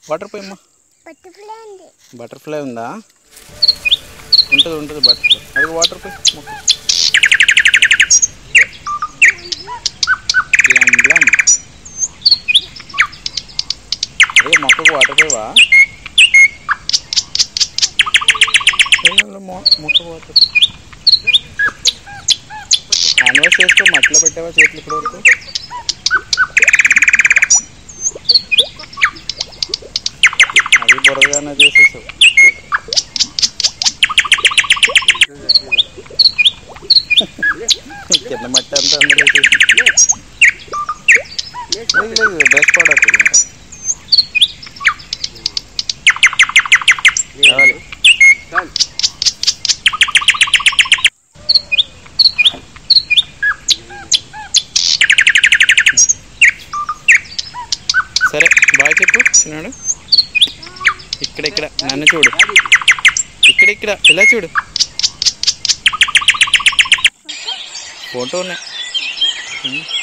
Water పోయమ్మా. Butterfly ఉందా? ఉంటుంది butterfly. అది వాటర్ పోయి మొక్క. అదే మొక్కకు వాటర్ పోయివా? మొక్క వాటర్ హ్యాండ్ వాష్ చేసుకో. మట్టిలో పెట్టావా చేతులు ఇప్పటి వరకు? అవి బురదగానే చేసేసావు. కింద మట్టి అంతా అందులో లేదు బ్రష్ పడవుతుంది ఇంకా కావాలి. సరే బాగా చెప్పు చిన్నాడు. ఇక్కడ నన్ను చూడు. ఇక్కడ ఇలా చూడు. ఫోటో ఉన్నాయి.